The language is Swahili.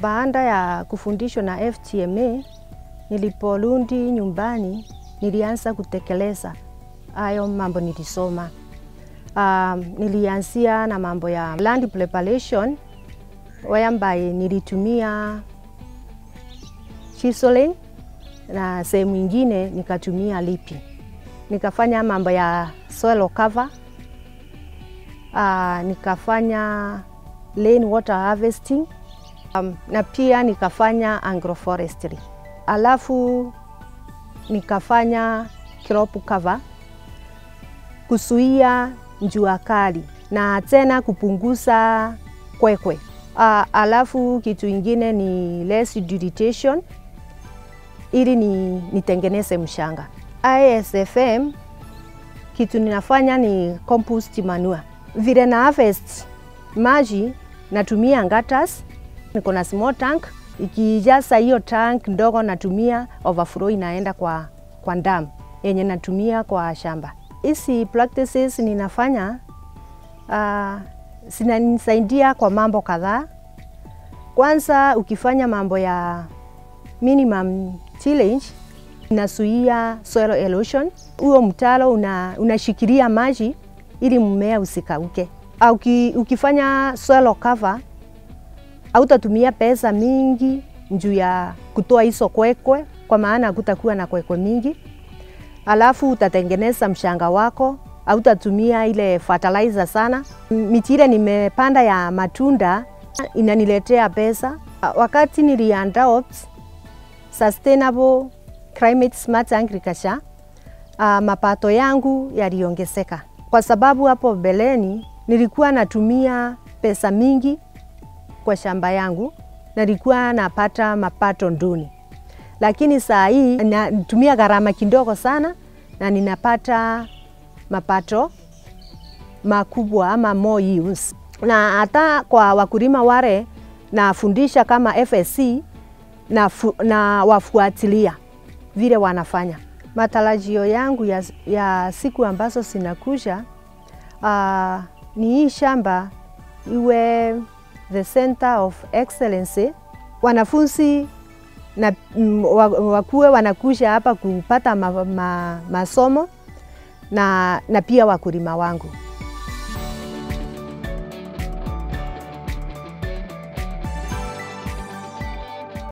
Baada ya kufundishwa na FtMA, niliporudi nyumbani nilianza kutekeleza hayo mambo nilisoma. Nilianzia na mambo ya land preparation, whereby nilitumia chiseling na sehemu nyingine nikatumia lipi. Nikafanya mambo ya soil cover, nikafanya rain water harvesting, na pia nikafanya agroforestry. Alafu nikafanya crop cover, kuzuia jua kali na tena kupunguza kwekwe. Alafu kitu ingine ni less irrigation ili nitengeneze mchanga. ISFM kitu ninafanya ni compost manure. Vile na harvest maji natumia gutters, niko na small tank. Ikijaza hiyo tank ndogo natumia overflow inaenda kwa dam yenye natumia kwa shamba. Hizi practices ninafanya zinanisaidia kwa mambo kadhaa. Kwanza ukifanya mambo ya minimum tillage inazuia soil erosion. Huo mtaro unashikilia maji ili mmea usikauke. Ukifanya soil cover hautatumia pesa mingi juu ya kutoa hizo kwekwe, kwa maana kutakuwa na kwekwe mingi. Alafu utatengeneza mchanga wako, hautatumia ile fertilizer sana. Miti ile nimepanda ya matunda inaniletea pesa. Wakati niliadopt sustainable climate smart agriculture, mapato yangu yaliongezeka. Kwa sababu hapo mbeleni nilikuwa natumia pesa mingi kwa shamba yangu, nilikuwa napata mapato duni. Lakini saa hii natumia gharama kidogo sana na ninapata mapato makubwa ama more yields. Na hata kwa wakulima wale nafundisha kama FSC na wafuatilia vile wanafanya. Matarajio yangu ya siku ambazo zinakuja ni hii shamba iwe the center of excellence. Wanafunzi na wakuwe wanakuja hapa kupata masomo na pia wakulima wangu.